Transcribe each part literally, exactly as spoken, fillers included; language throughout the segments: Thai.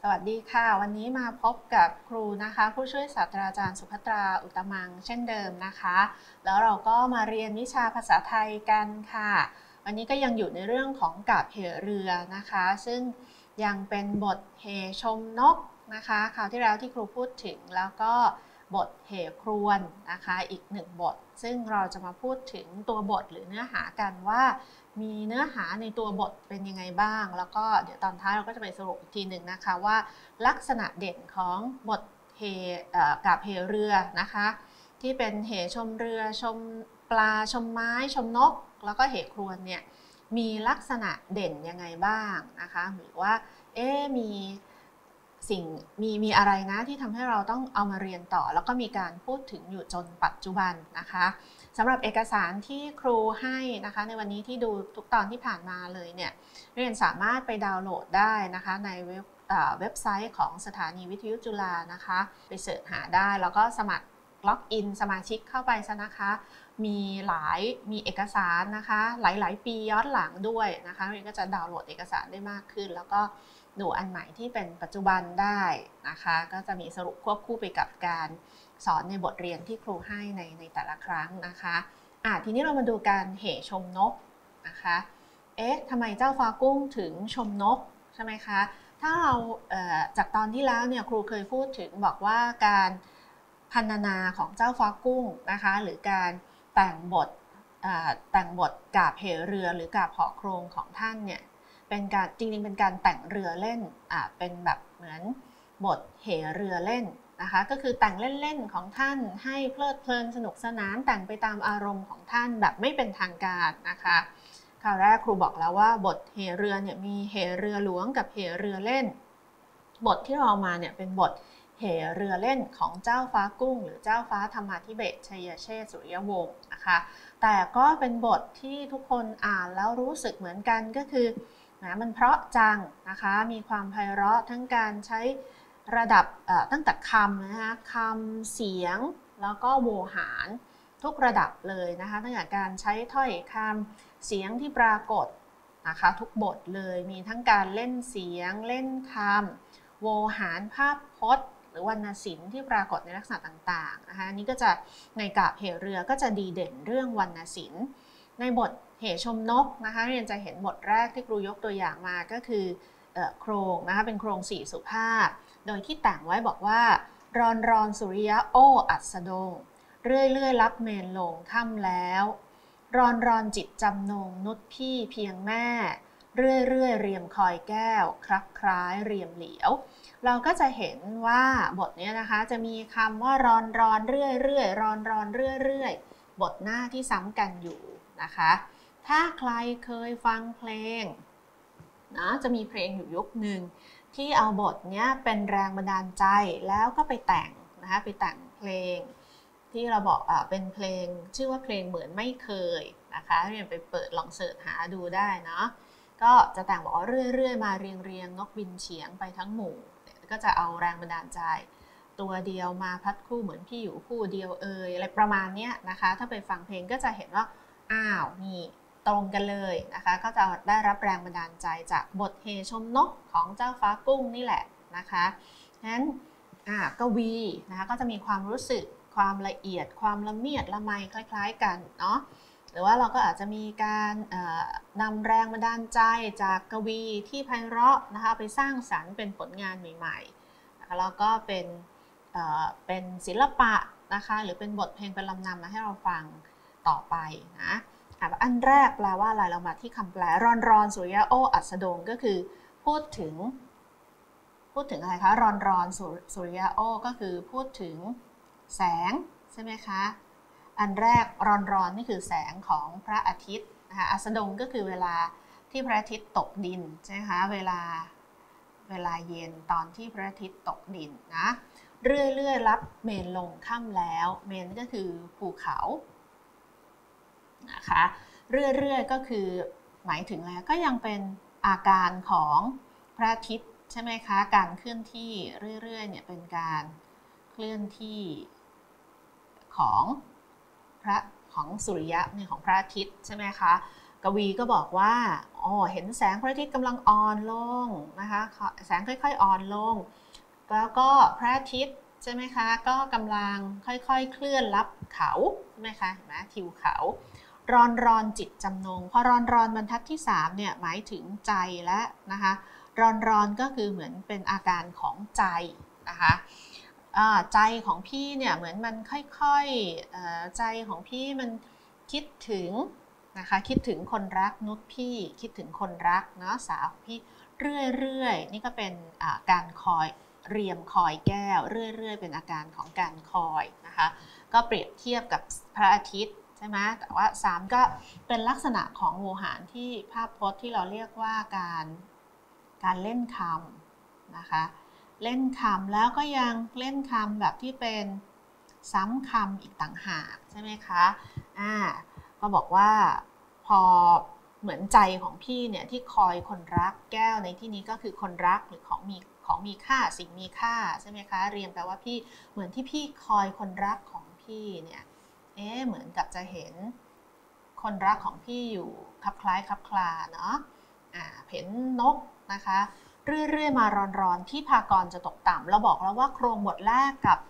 สวัสดีค่ะวันนี้มาพบกับครูนะคะผู้ช่วยศาสตราจารย์สุภัตราอุตตมังเช่นเดิมนะคะแล้วเราก็มาเรียนวิชาภาษาไทยกันค่ะวันนี้ก็ยังอยู่ในเรื่องของกาบเหเรือนะคะซึ่งยังเป็นบทเหชมนกนะคะคราวที่แล้วที่ครูพูดถึงแล้วก็บทเหครวนนะคะอีกหนึ่งบทซึ่งเราจะมาพูดถึงตัวบทหรือเนื้อหากันว่ามีเนื้อหาในตัวบทเป็นยังไงบ้างแล้วก็เดี๋ยวตอนท้ายเราก็จะไปสรุปอีกทีหนึ่งนะคะว่าลักษณะเด่นของบทเหกาบเหเรือนะคะที่เป็นเหชมเรือชมปลาชมไม้ชมนกแล้วก็เหครวนเนี่ยมีลักษณะเด่นยังไงบ้างนะคะหรือว่าเอ๊มีสิ่งมีมีอะไรนะที่ทำให้เราต้องเอามาเรียนต่อแล้วก็มีการพูดถึงอยู่จนปัจจุบันนะคะสำหรับเอกสารที่ครูให้นะคะในวันนี้ที่ดูทุกตอนที่ผ่านมาเลยเนี่ยเรียนสามารถไปดาวน์โหลดได้นะคะในเว็บเว็บไซต์ของสถานีวิทยุจุฬานะคะไปเสิร์ชหาได้แล้วก็สมัครล็อกอินสมาชิกเข้าไปซะนะคะมีหลายมีเอกสารนะคะหลายๆปีย้อนหลังด้วยนะคะเรียนก็จะดาวน์โหลดเอกสารได้มากขึ้นแล้วก็ดูอันใหม่ที่เป็นปัจจุบันได้นะคะก็จะมีสรุปควบคู่ไปกับการสอนในบทเรียนที่ครูให้ในในแต่ละครั้งนะคะอ่ะทีนี้เรามาดูการเหชมนกนะคะเอ๊ะทำไมเจ้าฟ้ากุ้งถึงชมนกใช่ไหมคะถ้าเราเอ่อจากตอนที่แล้วเนี่ยครูเคยพูดถึงบอกว่าการพรรณนาของเจ้าฟ้ากุ้งนะคะหรือการแต่งบทแต่งบทกาบเหเรือหรือกาบเหาะโครงของท่านเนี่ยเป็นการจริงๆเป็นการแต่งเรือเล่นอ่าเป็นแบบเหมือนบทเหเรือเล่นนะคะก็คือแต่งเล่นๆของท่านให้เพลิดเพลินสนุกสนานแต่งไปตามอารมณ์ของท่านแบบไม่เป็นทางการนะคะคราวแรกครูบอกแล้วว่าบทเหเรือเนี่ยมีเหเรือหลวงกับเหเรือเล่นบทที่เราเอามาเนี่ยเป็นบทเหเรือเล่นของเจ้าฟ้ากุ้งหรือเจ้าฟ้าธรรมาธิเบศรชัยเชษฐ์สุริยวงศ์นะคะแต่ก็เป็นบทที่ทุกคนอ่านแล้วรู้สึกเหมือนกันก็คือนะมันเพราะจังนะคะมีความไพเราะทั้งการใช้ระดับตั้งแต่คำนะคะคำเสียงแล้วก็โวหารทุกระดับเลยนะคะตั้งแต่การใช้ถ้อยคำเสียงที่ปรากฏนะคะทุกบทเลยมีทั้งการเล่นเสียงเล่นคำโวหารภาพพจน์หรือวรรณศิลป์ที่ปรากฏในลักษณะต่างๆนะคะนี้ก็จะในกาบเหเรือก็จะดีเด่นเรื่องวรรณศิลป์ในบทเหชมนกนะคะเรียนจะเห็นบทแรกที่ครูยกตัวอย่างมาก็คือโครงนะคะเป็นโครงสี่สุภาพโดยที่แต่งไว้บอกว่ารอนรอนสุริยะโออัสดงเรื่อยเรื่อยรับเมนลงค่ำแล้วรอนรอนจิตจำนงนุชพี่เพียงแม่เรื่อยเรื่อยเรียมคอยแก้วคลักคล้ายเรียมเหลียวเราก็จะเห็นว่าบทนี้นะคะจะมีคำว่ารอนรอนเรื่อยเรื่อยรอนรอนเรื่อยเรื่อยบทหน้าที่ซ้ำกันอยู่นะคะถ้าใครเคยฟังเพลงนะจะมีเพลงอยู่ยุคหนึ่งที่เอาบทนี้เป็นแรงบันดาลใจแล้วก็ไปแต่งนะคะไปแต่งเพลงที่เราบอกอ่าเป็นเพลงชื่อว่าเพลงเหมือนไม่เคยนะคะเรียนไปเปิดลองเสิร์ชหาดูได้เนาะก็จะแต่งบอกว่าเรื่อยๆมาเรียงเรียงนกบินเฉียงไปทั้งหมู่ก็จะเอาแรงบันดาลใจตัวเดียวมาพัดคู่เหมือนพี่อยู่คู่เดียวเอ่ยอะไรประมาณนี้นะคะถ้าไปฟังเพลงก็จะเห็นว่าอ้าวนี่ตรงกันเลยนะคะก็จะได้รับแรงบันดาลใจจากบทเหชมนกของเจ้าฟ้ากุ้งนี่แหละนะคะงั้นกวีนะคะก็จะมีความรู้สึกความละเอียดความละเมียดละไมคล้ายๆกันเนาะหรือว่าเราก็อาจจะมีการนำแรงบันดาลใจจากกวีที่ไพเราะนะคะไปสร้างสรรค์เป็นผลงานใหม่ๆนะคะแล้วก็เป็นเป็นศิลปะนะคะหรือเป็นบทเพลงเป็นลำนำมาให้เราฟังต่อไปนะอันแรกแปลว่าอะไรเรามาที่คำแปลรอนรอนสุริยะโออัสดงก็คือพูดถึงพูดถึงอะไรคะรอนรอนสุริยะโอก็คือพูดถึงแสงใช่ไหมคะอันแรกรอนรอนนี่คือแสงของพระอาทิตย์นะคะอัสดงก็คือเวลาที่พระอาทิตย์ตกดินใช่ไหมคะเวลาเวลาเย็นตอนที่พระอาทิตย์ตกดินนะเรื่อยๆรับเมนลงค่ำแล้วเมนก็คือภูเขานะคะเรื่อยๆก็คือหมายถึงแล้วก็ยังเป็นอาการของพระอาทิตย์ใช่ไหมคะการเคลื่อนที่เรื่อยๆเนี่ยเป็นการเคลื่อนที่ของพระของสุริยะเนี่ยของพระอาทิตย์ใช่ไหมคะกวีก็บอกว่าอ๋อเห็นแสงพระอาทิตย์กำลังอ่อนลงนะคะแสงค่อยๆอ่อนลงแล้วก็พระอาทิตย์ใช่ไหมคะก็กำลังค่อยๆเคลื่อนลับเขาใช่ไหมคะเห็นไหมทิวเขารอนรอนจิตจำนงพอรอนรอนบรรทัดที่สามเนี่ยหมายถึงใจและนะคะรอนรอนก็คือเหมือนเป็นอาการของใจนะคะใจของพี่เนี่ยเหมือนมันค่อยๆใจของพี่มันคิดถึงนะคะคิดถึงคนรักนุชพี่คิดถึงคนรักเนาะสาวพี่เรื่อยๆนี่ก็เป็นการคอยเรียมคอยแก้วเรื่อยๆเป็นอาการของการคอยนะคะก็เปรียบเทียบกับพระอาทิตย์ใช่ไหมแต่ว่าสามก็เป็นลักษณะของโวหารที่ภาพพจน์ที่เราเรียกว่าการการเล่นคำนะคะเล่นคำแล้วก็ยังเล่นคำแบบที่เป็นซ้ำคำอีกต่างหากใช่ไหมคะอ่าก็บอกว่าพอเหมือนใจของพี่เนี่ยที่คอยคนรักแก้วในที่นี้ก็คือคนรักหรือของมีของมีค่าสิ่งมีค่าใช่ไหมคะเรียนแปลว่าพี่เหมือนที่พี่คอยคนรักของพี่เนี่ยเอ๊ะเหมือนกับจะเห็นคนรักของพี่อยู่คลับคล้ายคลับคลาเนาะอ่าเห็นนกนะคะเรื่อยๆมารอนๆที่พากรจะตกต่ำเราบอกแล้วว่าโครงบทแรกกับ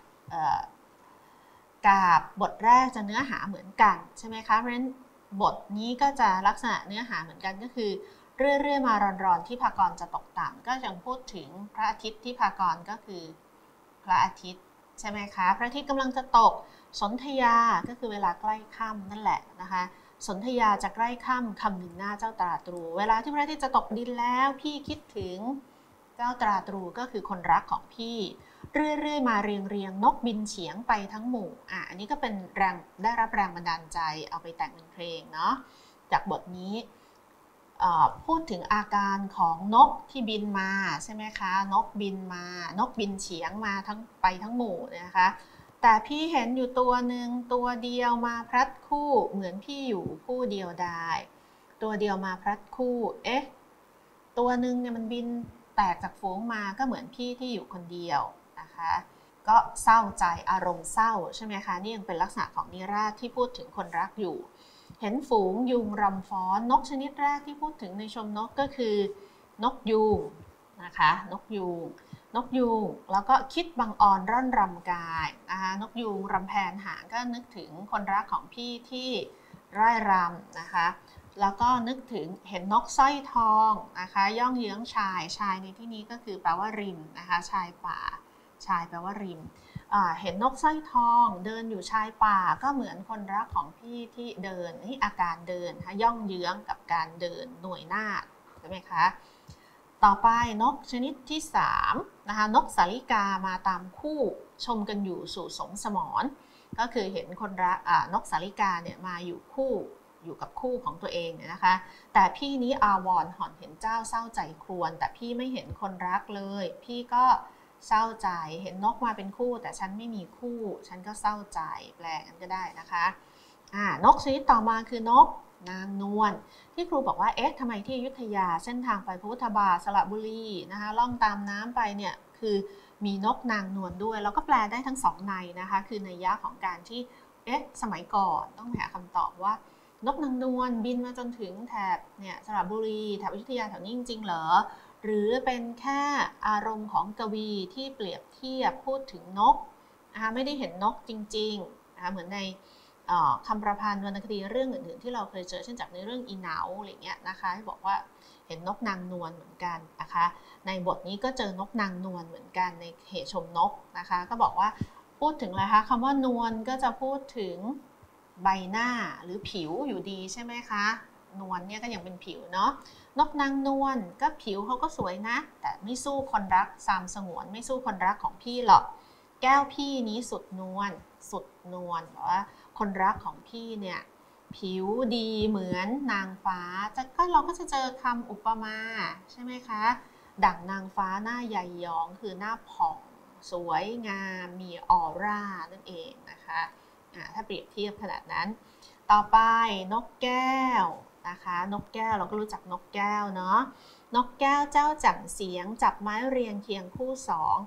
กับบทแรกจะเนื้อหาเหมือนกันใช่ไหมคะเพราะฉะนั้นบทนี้ก็จะลักษณะเนื้อหาเหมือนกันก็คือเรื่อยๆมารอนๆที่พากรจะตกต่ำก็ยังพูดถึงพระอาทิตย์ที่พากรก็คือพระอาทิตย์ใช่ไหมคะพระอาทิตย์กำลังจะตกสนธยาก็คือเวลาใกล้ค่ำนั่นแหละนะคะสนธยาจะใกล้ค่ำคำหนึ่งหน้าเจ้าตราตรูเวลาที่พระอาทิตย์จะตกดินแล้วพี่คิดถึงเจ้าตราตรูก็คือคนรักของพี่เรื่อยๆมาเรียงเรียงนกบินเฉียงไปทั้งหมู่อ่ะอันนี้ก็เป็นแรงได้รับแรงบันดาลใจเอาไปแต่งเป็นเพลงเนาะจากบทนี้พูดถึงอาการของนกที่บินมาใช่ไหมคะนกบินมานกบินเฉียงมาทั้งไปทั้งหมู่นะคะแต่พี่เห็นอยู่ตัวหนึ่งตัวเดียวมาพลัดคู่เหมือนพี่อยู่ผู้เดียวดายตัวเดียวมาพลัดคู่เอ๊ะตัวหนึ่งเนี่ยมันบินแตกจากฝูงมาก็เหมือนพี่ที่อยู่คนเดียวนะคะก็เศร้าใจอารมณ์เศร้าใช่ไหมคะนี่ยังเป็นลักษณะของนิราศที่พูดถึงคนรักอยู่เห็นฝูงยุงรำฟ้อนนกชนิดแรกที่พูดถึงในชมนกก็คือนกยูงนะคะนกยูงนกยูงแล้วก็คิดบังออนร่อนรำกายนะคะนกยูงรำแพนหางก็นึกถึงคนรักของพี่ที่ร่ายรำนะคะแล้วก็นึกถึงเห็นนกสร้อยทองนะคะย่องเยื้องชายชายในที่นี้ก็คือแปลว่าริมนะคะชายป่าชายแปลว่าริมเห็นนกสร้อยทองเดินอยู่ชายป่าก็เหมือนคนรักของพี่ที่เดินนี่อาการเดินย่องเยื้องกับการเดินหน่วยหน้าใช่ไหมคะต่อไปนกชนิดที่สามนะคะนกสาลิกามาตามคู่ชมกันอยู่สู่สมสมรก็คือเห็นคนรักนกสาลิกาเนี่ยมาอยู่คู่อยู่กับคู่ของตัวเองเนี่ยนะคะแต่พี่นี้อาวรห่อนเห็นเจ้าเศร้าใจครวญแต่พี่ไม่เห็นคนรักเลยพี่ก็เศร้าใจเห็นนกมาเป็นคู่แต่ฉันไม่มีคู่ฉันก็เศร้าใจแปลกันก็ได้นะคะอ่านกชนิดต่อมาคือนกนางนวลที่ครูบอกว่าเอ๊ะทำไมที่อยุธยาเส้นทางไปพุทธบาทสระบุรีนะคะล่องตามน้ำไปเนี่ยคือมีนกนางนวลด้วยแล้วก็แปลได้ทั้งสองในนะคะคือนัยยะของการที่เอ๊ะสมัยก่อนต้องหาคำตอบว่านกนางนวลบินมาจนถึงแถบเนี่ยสระบุรีแถบอยุธยาแถวนี้จริงๆเหรอหรือเป็นแค่อารมณ์ของกวีที่เปรียบเทียบพูดถึงนกนะคะไม่ได้เห็นนกจริงๆนะคะเหมือนในคำประพันธ์วรรณคดีเรื่องอื่นๆที่เราเคยเจอเช่นจากในเรื่องอีเหนาอะไรเงี้ยนะคะที่บอกว่าเห็นนกนางนวลเหมือนกันนะคะในบทนี้ก็เจอนกนางนวลเหมือนกันในเหตุชมนกนะคะก็บอกว่าพูดถึงอะไรคะคำว่านวลก็จะพูดถึงใบหน้าหรือผิวอยู่ดีใช่ไหมคะนวลเนี่ยก็ยังเป็นผิวเนาะนกนางนวลก็ผิวเขาก็สวยนะแต่ไม่สู้คนรักสามสงวนไม่สู้คนรักของพี่หรอกแก้วพี่นี้สุดนวลสุดนวลบอกว่าคนรักของพี่เนี่ยผิวดีเหมือนนางฟ้าจะก็เราก็จะเจอคำอุปมาใช่ไหมคะดั่งนางฟ้าหน้าใหญ่ยองคือหน้าผ่องสวยงามมีออร่านั่นเองนะคะถ้าเปรียบเทียบขนาดนั้นต่อไปนกแก้วนะคะนกแก้วเราก็รู้จักนกแก้วเนาะนกแก้วเจ้าจั่งเสียงจับไม้เรียงเคียงคู่สอง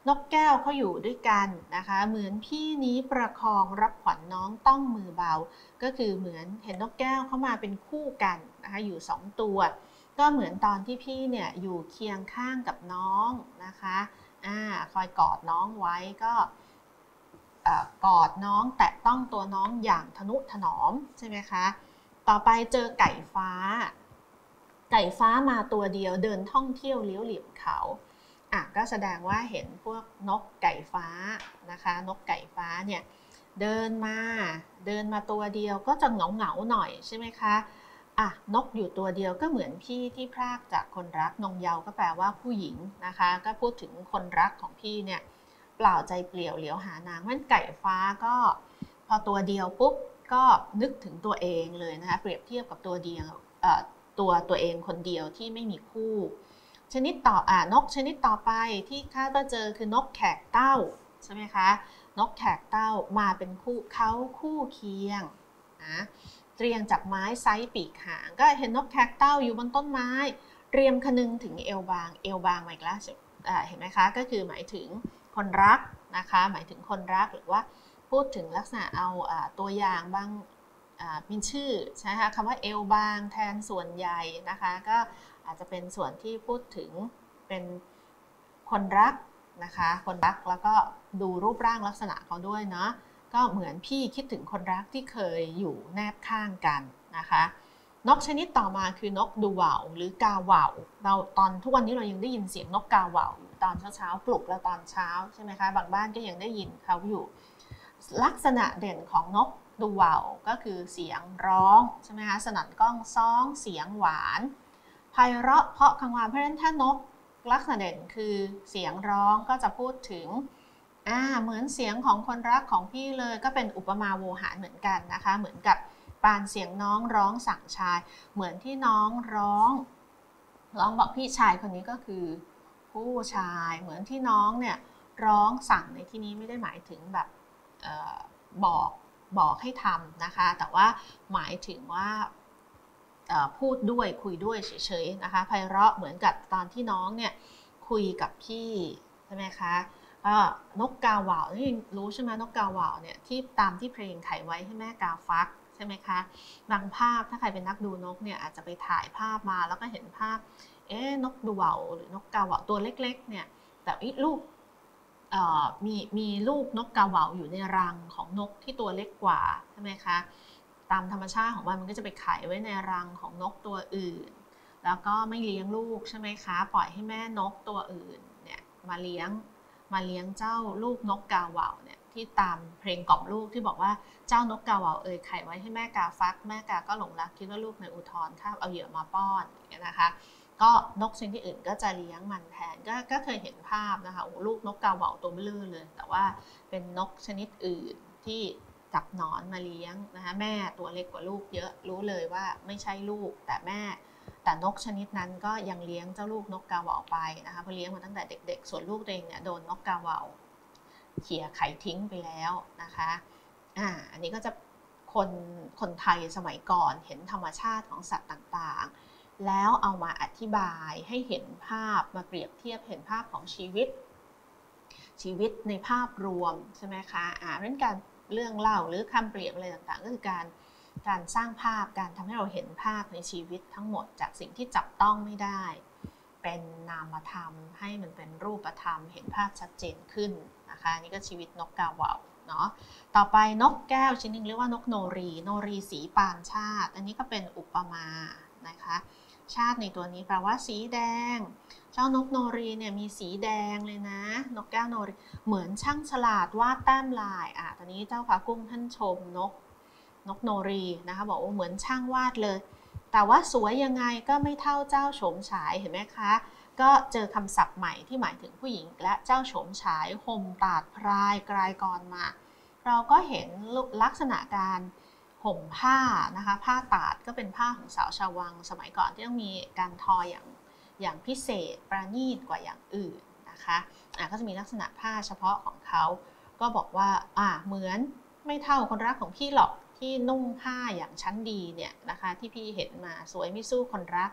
นกแก้วเขาอยู่ด้วยกันนะคะเหมือนพี่นี้ประคองรับขวัญน้องต้องมือเบาก็คือเหมือนเห็นนกแก้วเขามาเป็นคู่กันนะคะอยู่สองตัวก็เหมือนตอนที่พี่เนี่ยอยู่เคียงข้างกับน้องนะคะอ่าคอยกอดน้องไว้ก็กอดน้องแตะต้องตัวน้องอย่างทนุถนอมใช่ไหมคะต่อไปเจอไก่ฟ้าไก่ฟ้ามาตัวเดียวเดินท่องเที่ยวเลี้ยวเหลี่ยมเขาอ่ะก็แสดงว่าเห็นพวกนกไก่ฟ้านะคะนกไก่ฟ้าเนี่ยเดินมาเดินมาตัวเดียวก็จะเหงาเหงาหน่อยใช่ไหมคะอ่ะนกอยู่ตัวเดียวก็เหมือนพี่ที่พรากจากคนรักนงเยาว์ก็แปลว่าผู้หญิงนะคะก็พูดถึงคนรักของพี่เนี่ยเปล่าใจเปลี่ยวเหลียวหานางมันไก่ฟ้าก็พอตัวเดียวปุ๊บก็นึกถึงตัวเองเลยนะคะเปรียบเทียบกับตัวเดียวตัวตัวเองคนเดียวที่ไม่มีคู่ชนิดต่ออ่านกชนิดต่อไปที่คาดว่าเจอคือนกแขกเต้าใช่ไหมคะนกแขกเต้ามาเป็นคู่เขาคู่เคียงนะเตรียมจับไม้ไซส์ปีกหางก็เห็นนกแขกเต้าอยู่บนต้นไม้เตรียมคนึงถึงเอวบางเอวบางมาอีกแล้วเห็นไหมคะก็คือหมายถึงคนรักนะคะหมายถึงคนรักหรือว่าพูดถึงลักษณะเอาตัวอย่างบางมีชื่อใช่ไหมคะคำว่าเอวบางแทนส่วนใหญ่นะคะก็อาจจะเป็นส่วนที่พูดถึงเป็นคนรักนะคะคนรักแล้วก็ดูรูปร่างลักษณะเขาด้วยเนาะก็เหมือนพี่คิดถึงคนรักที่เคยอยู่แนบข้างกันนะคะนกชนิดต่อมาคือนกดูว่าวหรือกาว่าวเราตอนทุกวันนี้เรายังได้ยินเสียงนกกาว่าวอยู่ตอนเช้าๆปลุกเราตอนเช้าใช่ไหมคะบางบ้านก็ยังได้ยินเขาอยู่ลักษณะเด่นของนกดูว่าวก็คือเสียงร้องใช่ไหมคะสนั่นก้องซ้องเสียงหวานไพเราะเพราะกังวานเพราะฉะนั้นถ้านกลักษณะเด่นคือเสียงร้องก็จะพูดถึงอ่าเหมือนเสียงของคนรักของพี่เลยก็เป็นอุปมาโวหารเหมือนกันนะคะเหมือนกับปานเสียงน้องร้องสั่งชายเหมือนที่น้องร้องร้องบอกพี่ชายคนนี้ก็คือผู้ชายเหมือนที่น้องเนี่ยร้องสั่งในที่นี้ไม่ได้หมายถึงแบบเอ่อบอกบอกให้ทำนะคะแต่ว่าหมายถึงว่าพูดด้วยคุยด้วยเฉยๆนะคะไพเราะเหมือนกับตอนที่น้องเนี่ยคุยกับพี่ใช่ไหมคะนกกาว่าวนี่รู้ใช่ไหมนกกาว่าวเนี่ยที่ตามที่เพลงไขไว้ให้แม่กาฟักใช่ไหมคะบางภาพถ้าใครเป็นนักดูนกเนี่ยอาจจะไปถ่ายภาพมาแล้วก็เห็นภาพเอ๊ะนกดูว่าวหรือนกกาว่าวตัวเล็กๆเนี่ยแต่อีลูกมีมีลูกนกกาว่าวอยู่ในรังของนกที่ตัวเล็กกว่าใช่ไหมคะตามธรรมชาติของมันมันก็จะไปไข่ไว้ในรังของนกตัวอื่นแล้วก็ไม่เลี้ยงลูกใช่ไหมคะปล่อยให้แม่นกตัวอื่นเนี่ยมาเลี้ยงมาเลี้ยงเจ้าลูกนกกาว่าวเนี่ยที่ตามเพลงกล่อมลูกที่บอกว่าเจ้านกกาว่าวเอ่ยไข่ไว้ให้แม่กาฟักแม่กาก็หลงรักคิดว่าลูกในอุทธรคาบเอาเหยื่อมาป้อนอย่างเงี้ยนะคะก็นกชนิดอื่นก็จะเลี้ยงมันแทนก็ก็เคยเห็นภาพนะคะโอ้ลูกนกกาว่าวตัวเบลอเลยแต่ว่าเป็นนกชนิดอื่นที่จับหนอนมาเลี้ยงนะคะแม่ตัวเล็กกว่าลูกเยอะรู้เลยว่าไม่ใช่ลูกแต่แม่แต่นกชนิดนั้นก็ยังเลี้ยงเจ้าลูกนกกาว่าวไปนะคะเพราะเลี้ยงมาตั้งแต่เด็กๆส่วนลูกตัวเองเนี่ยโดนนกกาว่าวเขี่ยไข่ทิ้งไปแล้วนะคะอ่าอันนี้ก็จะคนคนไทยสมัยก่อนเห็นธรรมชาติของสัตว์ต่างๆแล้วเอามาอธิบายให้เห็นภาพมาเปรียบเทียบเห็นภาพของชีวิตชีวิตในภาพรวมใช่ไหมคะอ่าเรื่องการเรื่องเล่าหรือคำเปรียบอะไรต่างๆก็คือการการสร้างภาพการทำให้เราเห็นภาพในชีวิตทั้งหมดจากสิ่งที่จับต้องไม่ได้เป็นนามธรรมให้มันเป็นรูปธรรมเห็นภาพชัดเจนขึ้นนะคะนี่ก็ชีวิตนกกาว่าวเนาะต่อไปนกแก้วชนิดนึงเรียกว่านกโนรีโนรีสีปานชาติอันนี้ก็เป็นอุปมานะคะชาติในตัวนี้แปลว่าสีแดงเจ้านกโนรีเนี่ยมีสีแดงเลยนะนกแก้วโนรีเหมือนช่างฉลาดวาดแต้มลายอ่ะตอนนี้เจ้าพระกุ้งท่านชมนกนกโนรีนะคะบอกว่าเหมือนช่างวาดเลยแต่ว่าสวยยังไงก็ไม่เท่าเจ้าโฉมฉายเห็นไหมคะก็เจอคำศัพท์ใหม่ที่หมายถึงผู้หญิงและเจ้าโฉมฉายห่มตาดพรายกลายกรมาเราก็เห็นลักษณะการห่มผ้านะคะผ้าตาดก็เป็นผ้าของสาวชาววังสมัยก่อนที่ต้องมีการทออย่างอย่างพิเศษประณีตกว่าอย่างอื่นนะคะอ่ะก็จะมีลักษณะผ้าเฉพาะของเขาก็บอกว่าอ่ะเหมือนไม่เท่าคนรักของพี่หรอกที่นุ่งผ้าอย่างชั้นดีเนี่ยนะคะที่พี่เห็นมาสวยไม่สู้คนรัก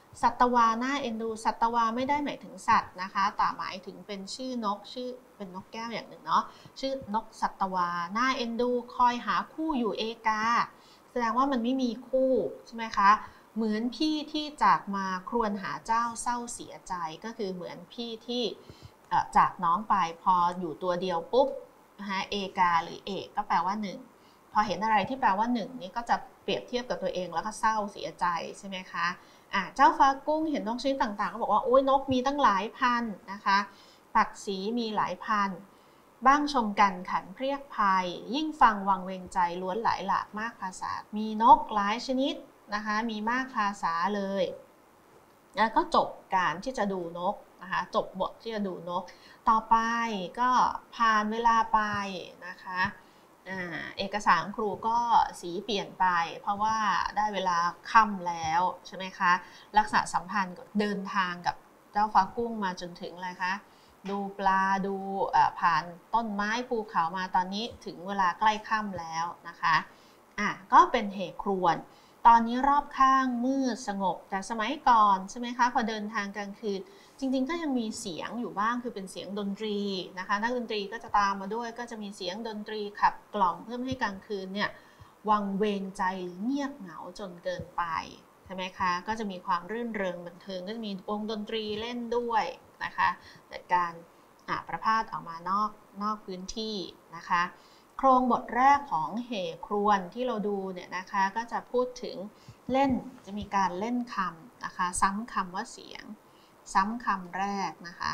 สัตวาน่าเอ็นดูสัตวาไม่ได้หมายถึงสัตว์นะคะแต่หมายถึงเป็นชื่อนกชื่อเป็นนกแก้วอย่างหนึ่งเนาะชื่อนกสัตวาน่าเอ็นดูคอยหาคู่อยู่เอกาแสดงว่ามันไม่มีคู่ใช่ไหมคะเหมือนพี่ที่จากมาครวญหาเจ้าเศร้าเสียใจก็คือเหมือนพี่ที่จากน้องไปพออยู่ตัวเดียวปุ๊บนะคะเอกาหรือเอกก็แปลว่าหนึ่งพอเห็นอะไรที่แปลว่าหนึ่งนี้ก็จะเปรียบเทียบกับตัวเองแล้วก็เศร้าเสียใจใช่ไหมคะอ่ะเจ้าฟ้ากุ้งเห็นนกชนิดต่างๆก็บอกว่าโอ้ยนกมีตั้งหลายพันนะคะปักสีมีหลายพันบ้างชมกันขันเพรียกภัยยิ่งฟังวังเวงใจล้วนหลายหลากมากภาษามีนกหลายชนิดนะคะมีมากภาษาเลยแล้วก็จบการที่จะดูนกนะคะจบบทที่จะดูนกต่อไปก็ผ่านเวลาไปนะคะเอกสารครูก็สีเปลี่ยนไปเพราะว่าได้เวลาค่ำแล้วใช่ไหมคะลักษณะสัมพันธ์เดินทางกับเจ้าฟ้ากุ้งมาจนถึงอะไรคะดูปลาดูผ่านต้นไม้ภูเขามาตอนนี้ถึงเวลาใกล้ค่ำแล้วนะคะอ่ะก็เป็นเหตุครวญตอนนี้รอบข้างมืดสงบจากสมัยก่อนใช่ไหมคะพอเดินทางกลางคืนจริงๆก็ยังมีเสียงอยู่บ้างคือเป็นเสียงดนตรีนะคะนักดนตรีก็จะตามมาด้วยก็จะมีเสียงดนตรีขับกล่อมเพื่อให้กลางคืนเนี่ยวังเวงใจหรือเงียบเหงาจนเกินไปใช่ไหมคะก็จะมีความรื่นเริงบันเทิงก็จะมีวงดนตรีเล่นด้วยนะคะแต่การประพาสออกมานอกนอกพื้นที่นะคะโครงบทแรกของเหครวญที่เราดูเนี่ยนะคะก็จะพูดถึงเล่นจะมีการเล่นคำนะคะซ้ำคำว่าเสียงซ้ำคำแรกนะคะ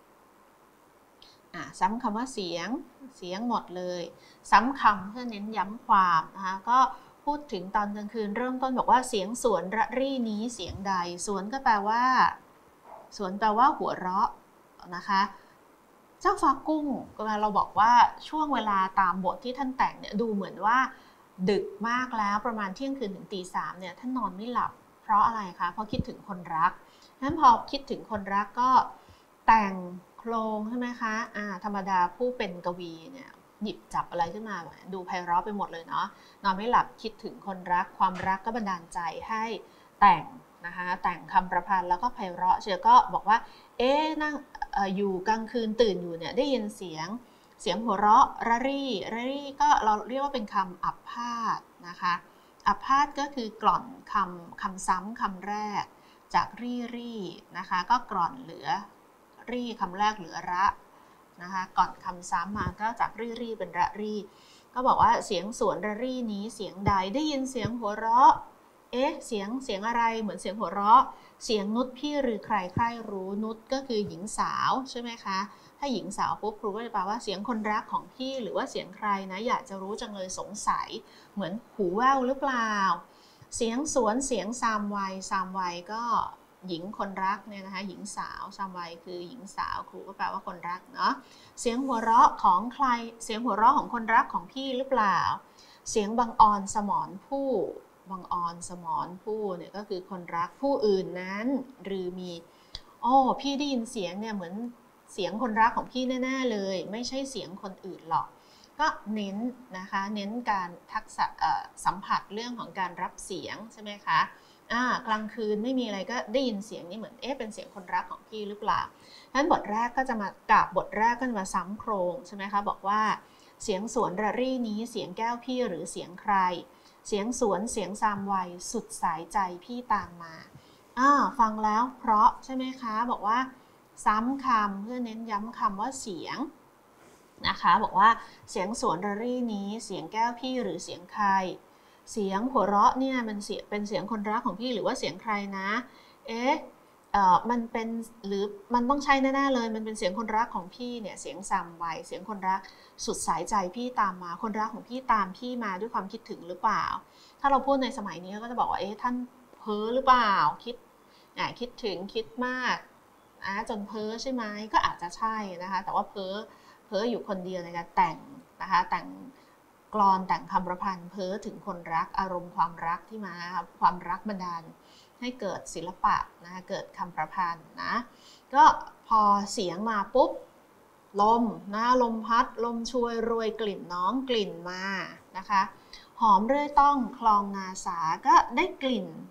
ซ้ำคำว่าเสียงเสียงหมดเลยซ้ำคำเพื่อเน้นย้ำความนะคะก็พูดถึงตอนกลางคืนเริ่มต้นบอกว่าเสียงสวนระรี่นี้เสียงใดสวนก็แปลว่าสวนแปลว่าหัวเราะนะคะเจ้าฟ้ากุ้งเราบอกว่าช่วงเวลาตามบทที่ท่านแต่งเนี่ยดูเหมือนว่าดึกมากแล้วประมาณเที่ยงคืนถึงตีสามเนี่ยท่านนอนไม่หลับเพราะอะไรคะเพราะคิดถึงคนรักนั้นพอคิดถึงคนรักก็แต่งโครงใช่ไหมคะอ่าธรรมดาผู้เป็นกวีเนี่ยหยิบจับอะไรขึ้นมาดูไพเราะไปหมดเลยเนาะนอนไม่หลับคิดถึงคนรักความรักก็บันดาลใจให้แต่งนะคะแต่งคำประพันธ์แล้วก็ไพเราะเชียก็บอกว่าเอ๊ะนั่งอยู่กลางคืนตื่นอยู่เนี่ยได้ยินเสียงเสียงหัวเราะระรี่ระรี่ก็เราเรียกว่าเป็นคำอัพพาธนะคะอัพพาธก็คือกล่อนคำคำซ้ำคำแรกจากรี่รี่นะคะก็กร่อนเหลือรี่คำแรกเหลือระนะคะก่อนคำซ้ำมาก็จากรี่รี่เป็นระรี่ก็บอกว่าเสียงสวนระรี่นี้เสียงใดได้ยินเสียงหัวเราะเอ๊ะเสียงเสียงอะไรเหมือนเสียงหัวเราะเสียงนุชพี่หรือใครใครรู้นุชก็คือหญิงสาวใช่ไหมคะถ้าหญิงสาวปุ๊บครูก็จะแปลว่าเสียงคนรักของพี่หรือว่าเสียงใครนะอยากจะรู้จังเลยสงสัยเหมือนหูแว่วหรือเปล่าเสียงสวนเสียงซามวัยซามวัยก็หญิงคนรักเนี่ยนะคะหญิงสาวซามวัยคือหญิงสาวครูก็แปลว่าคนรักเนาะเสียงหัวเราะของใครเสียงหัวเราะของคนรักของพี่หรือเปล่าเสียงบังออนสมรผู้บังออนสมรผู้เนี่ยก็คือคนรักผู้อื่นนั้นหรือมีโอ้พี่ได้ยินเสียงเนี่ยเหมือนเสียงคนรักของพี่แน่ๆเลยไม่ใช่เสียงคนอื่นหรอกก็เน้นนะคะเน้นการทักษะสัมผัสเรื่องของการรับเสียงใช่ไหมคะอ่ากลางคืนไม่มีอะไรก็ได้ยินเสียงนี่เหมือนเอ๊ะเป็นเสียงคนรักของพี่หรือเปล่าฉะนั้นบทแรกก็จะมากับบทแรกก็จะมาซ้ำโครงใช่ไหมคะบอกว่าเสียงสวนระรี่นี้เสียงแก้วพี่หรือเสียงใครเสียงสวนเสียงซามวัยสุดสายใจพี่ตามมาอ่าฟังแล้วเพราะใช่ไหมคะบอกว่าซ้ำคำเพื่อเน้นย้ำคำว่าเสียงนะคะบอกว่าเสียงสวนระรี่นี้เสียงแก้วพี่หรือเสียงใครเสียงหัวเราะเนี่ยมันเสียเป็นเสียงคนรักของพี่หรือว่าเสียงใครนะเอ๊ะเอ่อมันเป็นหรือมันต้องใช่แน่ๆเลยมันเป็นเสียงคนรักของพี่เนี่ยเสียงซามวัยเสียงคนรักสุดสายใจพี่ตามมาคนรักของพี่ตามพี่มาด้วยความคิดถึงหรือเปล่าถ้าเราพูดในสมัยนี้ก็จะบอกว่าเอ๊ะท่านเพ้อหรือเปล่าคิดอ่าคิดถึงคิดมากอ่าจนเพ้อใช่ไหมก็อาจจะใช่นะคะแต่ว่าเพ้อเพ้ออยู่คนเดียวในการแต่งนะคะแต่งกลอนแต่งคำประพันธ์เพ้อถึงคนรักอารมณ์ความรักที่มาความรักบันดาลให้เกิดศิลปะนะเกิดคำประพันธ์นะก็พอเสียงมาปุ๊บลมนะลมพัดลมช่วยโรยกลิ่นน้องกลิ่นมานะคะหอมเรื่อยต้องคลองนาสาก็ได้กลิ่นห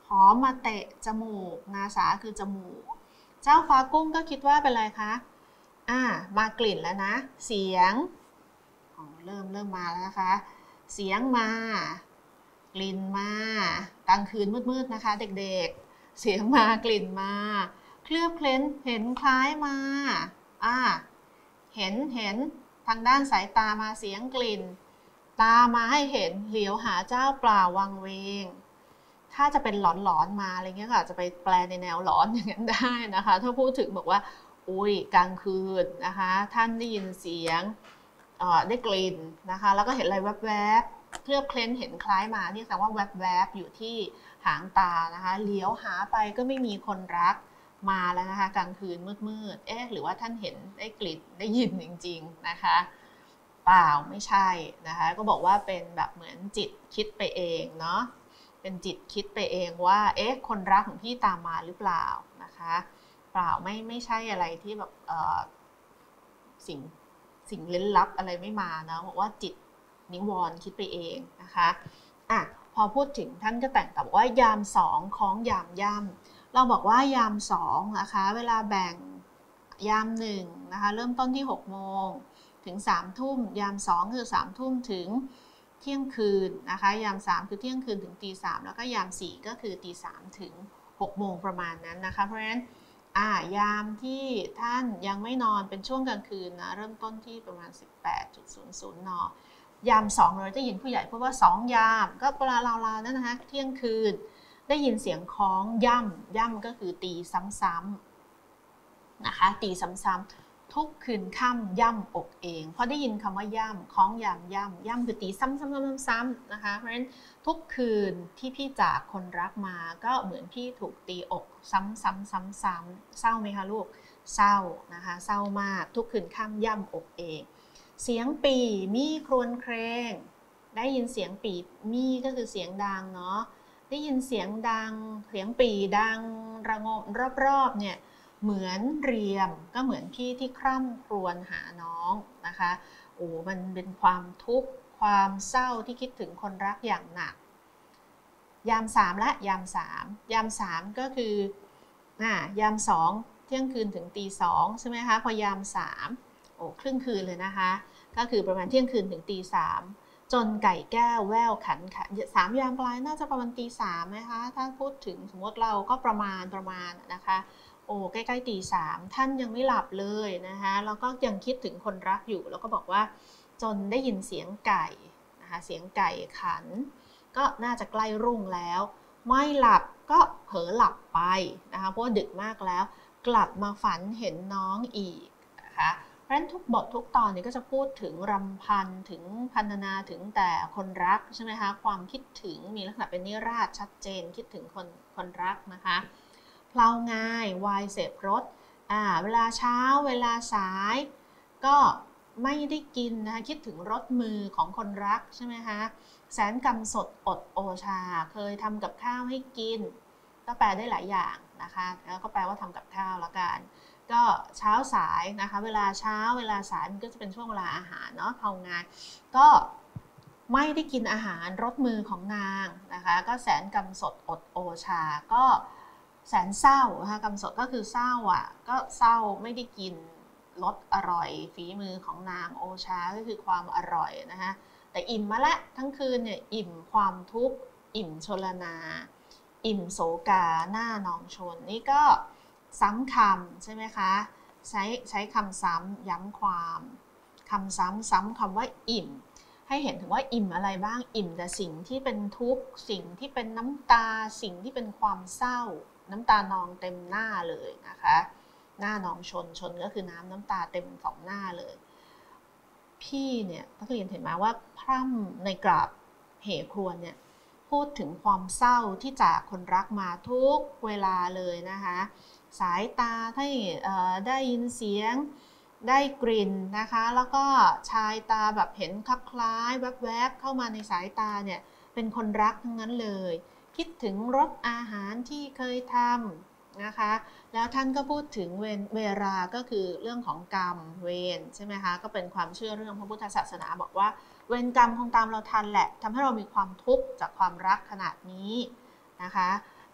หอมมาเตะจมูกนาสาคือจมูกเจ้าฟ้ากุ้งก็คิดว่าเป็นอะไรคะอ่ามากลิ่นแล้วนะเสียงอ๋อเริ่มเริ่มมาแล้วนะคะเสียงมากลิ่นมากลางคืนมืดๆนะคะเด็กๆเสียงมากลิ่นมาเคลือบเคล้นเห็นคล้ายมาอ่าเห็นเห็นทางด้านสายตามาเสียงกลิ่นตามาให้เห็นเหลียวหาเจ้าเปล่าวังเวงถ้าจะเป็นหลอนๆมาอะไรเงี้ยก็อาจจะไปแปลในแนวหลอนอย่างนั้นได้นะคะถ้าพูดถึงบอกว่าอุ้ยกลางคืนนะคะท่านได้ยินเสียงได้กลิ่นนะคะแล้วก็เห็นอะไรแวบๆเคลือบเคล้นเห็นคล้ายมานี่แสดงว่าแวบๆอยู่ที่หางตานะคะเลี้ยวหาไปก็ไม่มีคนรักมาแล้วนะคะกลางคืนมืดๆเอ๊ะหรือว่าท่านเห็นได้กลิ่นได้ยินจริงๆนะคะเปล่าไม่ใช่นะคะก็บอกว่าเป็นแบบเหมือนจิตคิดไปเองเนาะเป็นจิตคิดไปเองว่าเอ๊ะคนรักของพี่ตามมาหรือเปล่านะคะเปล่าไม่ไม่ใช่อะไรที่แบบสิ่งสิ่งลึกลับอะไรไม่มานะบอกว่าจิตนิวรณ์คิดไปเองนะคะอ่ะพอพูดถึงท่านก็แต่งต่อบอกว่ายามสองของยามย่ำเราบอกว่ายามสองนะคะเวลาแบ่งยามหนึ่งนะคะเริ่มต้นที่หกโมงถึงสามทุ่มยามสองคือสามทุ่มถึงเที่ยงคืนนะคะยามสามคือเที่ยงคืนถึงตีสามแล้วก็ยามสี่ก็คือตีสามถึงหกโมงประมาณนั้นนะคะเพราะฉะนั้นอ่ายามที่ท่านยังไม่นอนเป็นช่วงกลางคืนนะเริ่มต้นที่ประมาณ สิบแปดจุดศูนย์ศูนย์ นยามสองเราจะยินผู้ใหญ่พูดว่าสองยามก็เวลาราวๆนั่นนะคะเที่ยงคืนได้ยินเสียงคล้องย่ำย่ำก็คือตีซ้ำๆนะคะตีซ้ำๆทุกคืนค่ำย่ำอกเองพอได้ยินคำว่าย่ำคล้องยามย่ำย่ำคือตีซ้ำๆๆๆนะคะเพราะฉะนั้นทุกคืนที่พี่จากคนรักมาก็เหมือนพี่ถูกตีอกซ้ำๆๆๆเศร้าไหมคะลูกเศร้านะคะเศร้ามากทุกคืนค่ำย่ำอกเองเสียงปีมี่ครวญเครงได้ยินเสียงปีมี่ก็คือเสียงดังเนาะได้ยินเสียงดังเสียงปีดังระงมรอบๆเนี่ยเหมือนเรียมก็เหมือนพี่ที่คร่ำครวญหาน้องนะคะโอ้มันเป็นความทุกข์ความเศร้าที่คิดถึงคนรักอย่างหนักยามสามและยามสามยามสามก็คืออ่ายามสองเที่ยงคืนถึงตีสองใช่ไหมคะพอยามสามโอ้ครึ่งคืนเลยนะคะก็คือประมาณเที่ยงคืนถึงตีสามจนไก่แก้วแววขันขันสามยามปลายน่าจะประมาณตีสามไหมคะถ้าพูดถึงสมมติเราก็ประมาณประมาณนะคะโอ้ใกล้ๆตีสามท่านยังไม่หลับเลยนะคะแล้วก็ยังคิดถึงคนรักอยู่แล้วก็บอกว่าจนได้ยินเสียงไก่นะคะเสียงไก่ขันก็น่าจะใกล้รุ่งแล้วไม่หลับก็เผลอหลับไปนะคะเพราะว่าดึกมากแล้วกลับมาฝันเห็นน้องอีกนะคะเพราะฉะนั้นทุกบททุกตอนนี้ก็จะพูดถึงรำพันถึงพรรณนาถึงแต่คนรักใช่ไหมคะความคิดถึงมีลักษณะเป็นนิราศชัดเจนคิดถึงคนคนรักนะคะเพลาง่ายวายเสพรสอ่าเวลาเช้าเวลาสายก็ไม่ได้กินนะคะคิดถึงรสมือของคนรักใช่ไหมคะแสนกำสดอดโอชาเคยทำกับข้าวให้กินก็แปลได้หลายอย่างนะคะแล้วก็แปลว่าทำกับข้าวแล้วกันก็เช้าสายนะคะเวลาเช้าเวลาสายมันก็จะเป็นช่วงเวลาอาหารเนาะเพลางานก็ไม่ได้กินอาหารรสมือของนางนะคะก็แสนกำสดอดโอชาก็แสนเศร้านะคะกำสดก็คือเศร้าอ่ะก็เศร้าไม่ได้กินรสอร่อยฝีมือของนางโอชาก็คือความอร่อยนะคะแต่อิ่มมาละทั้งคืนเนี่ยอิ่มความทุกข์อิ่มชลนาอิ่มโศกาหน้านองชนนี่ก็ซ้ำคำใช่ไหมคะใช้ใช้คำซ้ำย้ำความคำซ้ำซ้ำคำว่าอิ่มให้เห็นถึงว่าอิ่มอะไรบ้างอิ่มแต่สิ่งที่เป็นทุกข์สิ่งที่เป็นน้ำตาสิ่งที่เป็นความเศร้าน้ำตานองเต็มหน้าเลยนะคะหน้านองชนชนก็คือน้ำน้ำตาเต็มสองหน้าเลยพี่เนี่ยนักเรียนเห็นไหมว่าพร่ำในกราบเหครวญเนี่ยพูดถึงความเศร้าที่จากคนรักมาทุกเวลาเลยนะคะสายตาให้ได้ยินเสียงได้กลิ่นนะคะแล้วก็ชายตาแบบเห็นคลับคล้ายแวบๆเข้ามาในสายตาเนี่ยเป็นคนรักทั้งนั้นเลยคิดถึงรสอาหารที่เคยทำนะคะแล้วท่านก็พูดถึงเวรเวลาก็คือเรื่องของกรรมเวรใช่ไหมคะก็เป็นความเชื่อเรื่องพระพุทธศาสนาบอกว่าเวรกรรมคงตามเราทันแหละทำให้เรามีความทุกข์จากความรักขนาดนี้นะคะ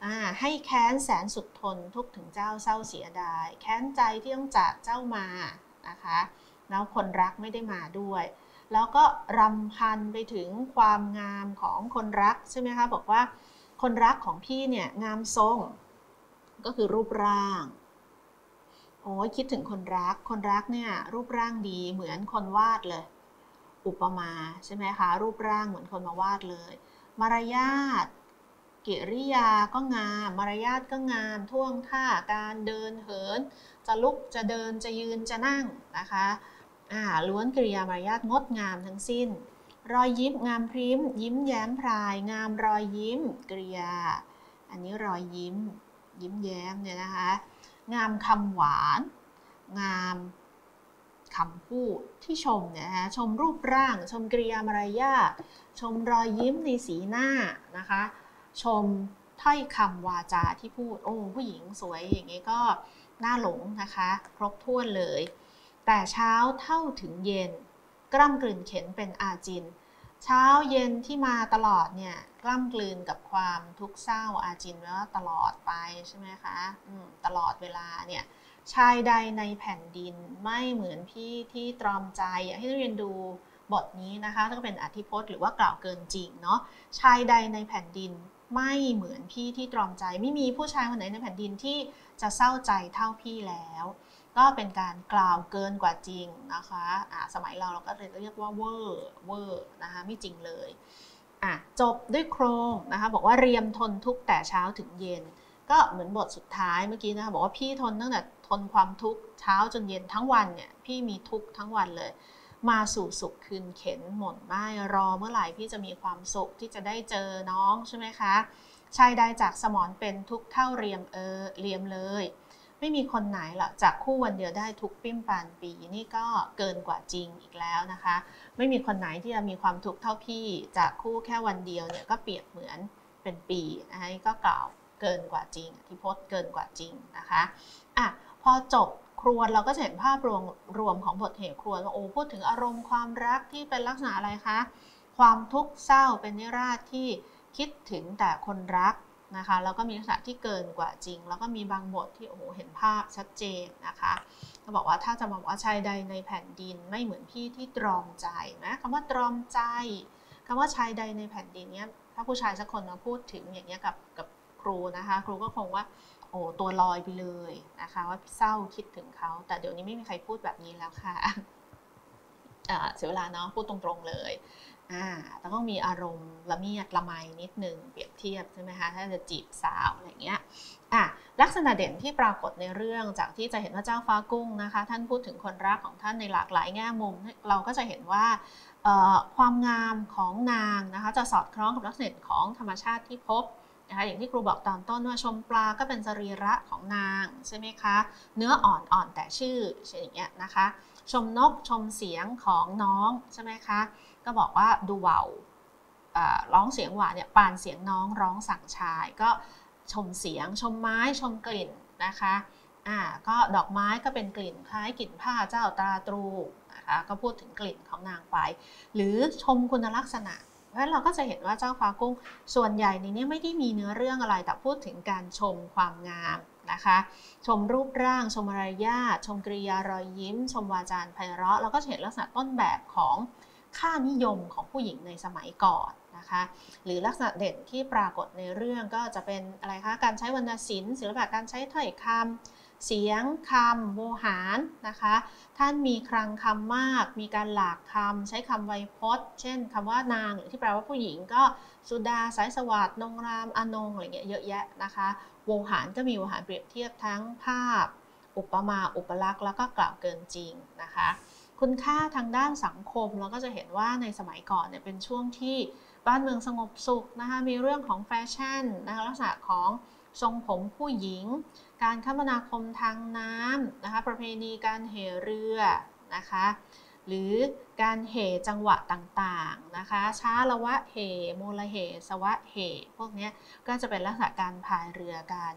ให้แค้นแสนสุดทนทุกถึงเจ้าเศร้าเสียดายแค้นใจที่ต้องจากเจ้ามานะคะแล้วคนรักไม่ได้มาด้วยแล้วก็รำพันไปถึงความงามของคนรักใช่ไหมคะบอกว่าคนรักของพี่เนี่ยงามทรงก็คือรูปร่างโอ้ยคิดถึงคนรักคนรักเนี่ยรูปร่างดีเหมือนคนวาดเลยอุปมาใช่ไหมคะรูปร่างเหมือนคนมาวาดเลยมารยาทกิริยาก็งามมารยาทก็งามท่วงท่าการเดินเหินจะลุกจะเดินจะยืนจะนั่งนะคะอ่าล้วนกริยามารยาทงดงามทั้งสิ้นรอยยิ้มงามพริ้มยิ้มแย้มพรายงามรอยยิ้มกริยาอันนี้รอยยิ้มยิ้มแย้มเนี่ยนะคะงามคำหวานงามคำพูดที่ชมเนี่ยนะคะชมรูปร่างชมกริยามารยาทชมรอยยิ้มในสีหน้านะคะชมถ้อยคำวาจาที่พูดโอ้ผู้หญิงสวยอย่างนี้ก็น่าหลงนะคะครบถ้วนเลยแต่เช้าเท่าถึงเย็นกล้ำกลืนเข็นเป็นอาจินเช้าเย็นที่มาตลอดเนี่ยกล้ำกลืนกับความทุกข์เศร้าอาจินว่าตลอดไปใช่ไหมคะตลอดเวลาเนี่ยชายใดในแผ่นดินไม่เหมือนพี่ที่ตรอมใจอยากให้เรียนดูบทนี้นะคะก็เป็นอธิพจน์หรือว่ากล่าวเกินจริงเนาะชายใดในแผ่นดินไม่เหมือนพี่ที่ตรอมใจไม่มีผู้ชายคนไหนในแผ่นดินที่จะเศร้าใจเท่าพี่แล้วก็เป็นการกล่าวเกินกว่าจริงนะคะะสมัยเราเราก็เลยเรียกว่าเวอร์เวอร์นะคะไม่จริงเลยอ่ะจบด้วยโครงนะคะบอกว่าเรียมทนทุกข์แต่เช้าถึงเย็นก็เหมือนบทสุดท้ายเมื่อกี้นะคะบอกว่าพี่ทนตั้งแต่ทนความทุกข์เช้าจนเย็นทั้งวันเนี่ยพี่มีทุกข์ทั้งวันเลยมาสู่สุขคืนเข็นหม่นไม่รอเมื่อไหร่พี่จะมีความสุขที่จะได้เจอน้องใช่ไหมคะชายใดจากสมรเป็นทุกเท่าเรียมเออเรียมเลยไม่มีคนไหนหรอกจากคู่วันเดียวได้ทุกปิ้มปานปีนี่ก็เกินกว่าจริงอีกแล้วนะคะไม่มีคนไหนที่จะมีความทุกข์เท่าพี่จากคู่แค่วันเดียวเนี่ยก็เปรียบเหมือนเป็นปีนะคะก็กล่าวเกินกว่าจริงอธิพจน์เกินกว่าจริงนะคะอ่ะพอจบครวญเราก็จะเห็นภาพรวมรวมของบทเหตุครวญว่าโอ้พูดถึงอารมณ์ความรักที่เป็นลักษณะอะไรคะความทุกข์เศร้าเป็นนิราศที่คิดถึงแต่คนรักนะคะแล้วก็มีลักษณะที่เกินกว่าจริงแล้วก็มีบางบทที่โอ้โหเห็นภาพชัดเจนนะคะก็บอกว่าถ้าจะบอกว่าชายใดในแผ่นดินไม่เหมือนพี่ที่ตรอมใจนะคำว่าตรอมใจคำว่าชายใดในแผ่นดินเนี้ยถ้าผู้ชายสักคนมาพูดถึงอย่างเงี้ยกับกับครูนะคะครูก็คงว่าโอ้ตัวลอยไปเลยนะคะว่าเศร้าคิดถึงเขาแต่เดี๋ยวนี้ไม่มีใครพูดแบบนี้แล้วค่ะเสียเวลาเนาะพูดตรงๆเลยอ่าต้องมีอารมณ์ละเมียดละไมนิดนึงเปรียบเทียบใช่ไหมคะถ้าจะจีบสาวอะไรเงี้ยอ่ะลักษณะเด่นที่ปรากฏในเรื่องจากที่จะเห็นว่าเจ้าฟ้ากุ้งนะคะท่านพูดถึงคนรักของท่านในหลากหลายแง่มุมเราก็จะเห็นว่าความงามของนางนะคะจะสอดคล้องกับลักษณะของธรรมชาติที่พบนะคะอย่างที่ครูบอกตอนต้นว่าชมปลาก็เป็นสรีระของนางใช่ไหมคะเนื้ออ่อนอ่อนแต่ชื่ออย่างเงี้ยนะคะชมนกชมเสียงของน้องใช่ไหมคะก็บอกว่าดูเบาร้องเสียงหวานเนี่ยปานเสียงน้องร้องสั่งชายก็ชมเสียงชมไม้ชมกลิ่นนะคะอ่าก็ดอกไม้ก็เป็นกลิ่นคล้ายกลิ่นผ้าเจ้าตราตรูนะคะก็พูดถึงกลิ่นของนางไปหรือชมคุณลักษณะเพราะฉะนั้นเราก็จะเห็นว่าเจ้าฟ้ากุ้งส่วนใหญ่ในนี้ไม่ได้มีเนื้อเรื่องอะไรแต่พูดถึงการชมความงามนะคะชมรูปร่างชมมารยาทชมกริยารอยยิ้มชมวาจาไพเราะเราก็เห็นลักษณะต้นแบบของค่านิยมของผู้หญิงในสมัยก่อนนะคะหรือลักษณะเด่นที่ปรากฏในเรื่องก็จะเป็นอะไรคะการใช้วรรณศิลป์ศิลปะการใช้ถ้อยคำเสียงคำโวหารนะคะท่านมีคลังคำมากมีการหลากคำใช้คำไวยพจน์เช่นคำว่านางหรือที่แปลว่าผู้หญิงก็สุดาสายสวัสดิ์นงรามอนงอะไรเงี้ยเยอะแยะนะคะโวหารก็มีโวหารเปรียบเทียบทั้งภาพอุปมาอุปลักษณ์แล้วก็กล่าวเกินจริงนะคะคุณค่าทางด้านสังคมเราก็จะเห็นว่าในสมัยก่อนเนี่ยเป็นช่วงที่บ้านเมืองสงบสุขนะคะมีเรื่องของแฟชั่นนะคะลักษณะของทรงผมผู้หญิงการคมนาคมทางน้ำนะคะประเพณีการเหเรือนะคะหรือการเหจังหวะต่างๆนะคะช้าละวะเหโมละเหสวะเหพวกนี้ก็จะเป็นลักษณะการพายเรือการ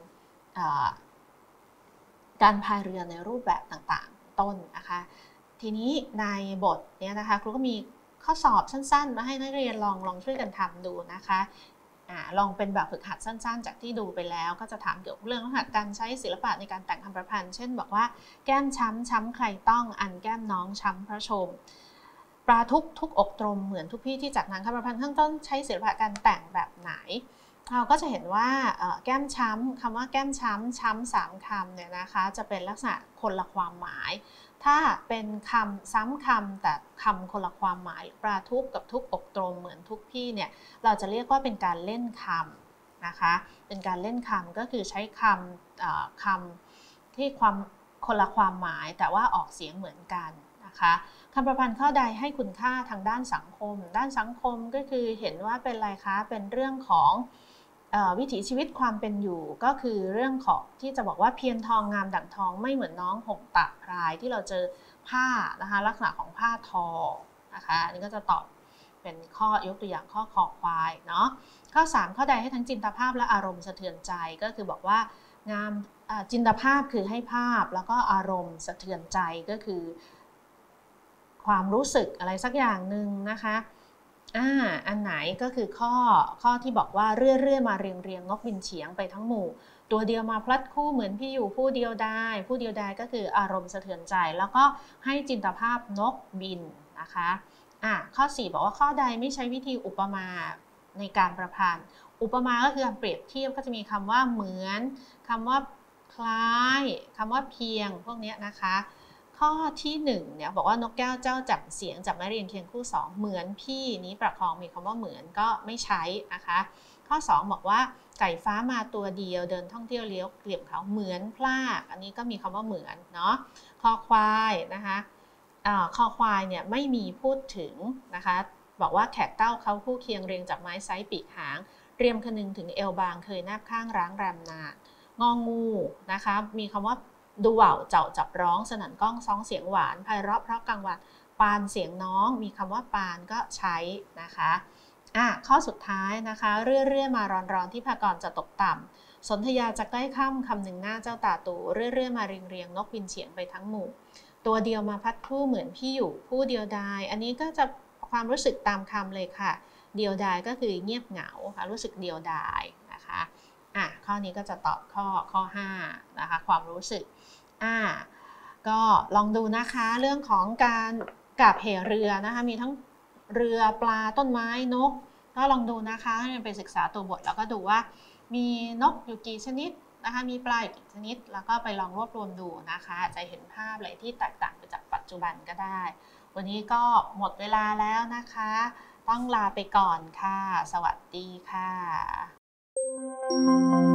การพายเรือในรูปแบบต่างๆต้นนะคะทีนี้ในบทนี้นะคะครูก็มีข้อสอบสั้นๆมาให้นักเรียนลองลองช่วยกันทำดูนะคะอ่าลองเป็นแบบฝึกหัดสั้นๆจากที่ดูไปแล้วก็จะถามเกี่ยวกับเรื่องหัดการใช้ศิลปะในการแต่งคำประพันธ์เช่นบอกว่าแก้มช้ำช้ำใครต้องอันแก้มน้องช้ำพระชมปลาทุกทุกอกตรมเหมือนทุกพี่ที่จากนั้นคำประพันธ์ข้างต้นใช้ศิลปะการแต่งแบบไหนเราก็จะเห็นว่าแก้มช้ำคำว่าแก้มช้ำช้ำสามคำเนี่ยนะคะจะเป็นลักษณะคนละความหมายถ้าเป็นคำซ้ำคำแต่คำคนละความหมายปลาทุกกับทุกอกตรมเหมือนทุกพี่เนี่ยเราจะเรียกว่าเป็นการเล่นคำนะคะเป็นการเล่นคำก็คือใช้คำคำที่ความคนละความหมายแต่ว่าออกเสียงเหมือนกันนะคะคำประพันธ์ข้อใดให้คุณค่าทางด้านสังคมด้านสังคมก็คือเห็นว่าเป็นอะไรคะเป็นเรื่องของวิถีชีวิตความเป็นอยู่ก็คือเรื่องของที่จะบอกว่าเพียรทองงามดั่งทองไม่เหมือนน้องห่มตากพรายที่เราเจอผ้านะคะลักษณะของผ้าทอนะคะอันนี้ก็จะตอบเป็นข้อยกตัวอย่างข้อคอควายเนาะข้อสามข้อใดให้ทั้งจินตภาพและอารมณ์สะเทือนใจก็คือบอกว่างามจินตภาพคือให้ภาพแล้วก็อารมณ์สะเทือนใจก็คือความรู้สึกอะไรสักอย่างหนึ่งนะคะอ่าอันไหนก็คือข้อข้อที่บอกว่าเรื่อยเรื่อยมาเรียงเรียงนกบินเฉียงไปทั้งหมู่ตัวเดียวมาพลัดคู่เหมือนพี่อยู่ผู้เดียวได้ผู้เดียวได้ก็คืออารมณ์สะเทือนใจแล้วก็ให้จินตภาพนกบินนะคะอ่าข้อสี่บอกว่าข้อใดไม่ใช้วิธีอุปมาในการประพันธ์อุปมาก็คือการเปรียบเทียบก็จะมีคำว่าเหมือนคำว่าคล้ายคำว่าเพียงพวกนี้นะคะข้อที่หนึ่งเนี่ยบอกว่านกแก้วเจ้าจับเสียงจับไม้เรียงเคียงคู่สองเหมือนพี่นี้ประคองมีคำว่าเหมือนก็ไม่ใช้นะคะข้อสองบอกว่าไก่ฟ้ามาตัวเดียวเดินท่องเที่ยวเลี้ยวเกลี่ยมเขาเหมือนพลากอันนี้ก็มีคำว่าเหมือนเนาะคอควายนะคะคอควายเนี่ยไม่มีพูดถึงนะคะบอกว่าแขกเต้าเขาคู่เคียงเรียงจับไม้ไซปีกหางเรียมคนึงถึงเอวบางเคยนาบข้างร้างแรมนานงองูนะคะมีคำว่าดูว่าวเจ้าจับร้องสนั่นก้องซ้องเสียงหวานไพเราะเพราะกลางวันปานเสียงน้องมีคำว่าปานก็ใช้นะคะอ่ะข้อสุดท้ายนะคะเรื่อยเรื่อยมาร้อนๆที่พากรจะตกต่ำสนธยาจะใกล้ค่ำคำหนึ่งหน้าเจ้าตาตูเรื่อยเรื่อยมาเรียงเรียงนกบินเฉียงไปทั้งหมู่ตัวเดียวมาพัดคู่เหมือนพี่อยู่ผู้เดียวดายอันนี้ก็จะความรู้สึกตามคำเลยค่ะเดียวดายก็คือเงียบเหงาค่ะรู้สึกเดียวดายนะคะอ่ะข้อนี้ก็จะตอบข้อข้อห้านะคะความรู้สึกอ่ะก็ลองดูนะคะเรื่องของการกาบเหเรือนะคะมีทั้งเรือปลาต้นไม้นกก็ลองดูนะคะให้ไปศึกษาตัวบทแล้วก็ดูว่ามีนกอยู่กี่ชนิดนะคะมีปลาอยู่กี่ชนิดแล้วก็ไปลองรวบรวมดูนะคะจะเห็นภาพอะไรที่แตกต่างไปจากปัจจุบันก็ได้วันนี้ก็หมดเวลาแล้วนะคะต้องลาไปก่อนค่ะสวัสดีค่ะ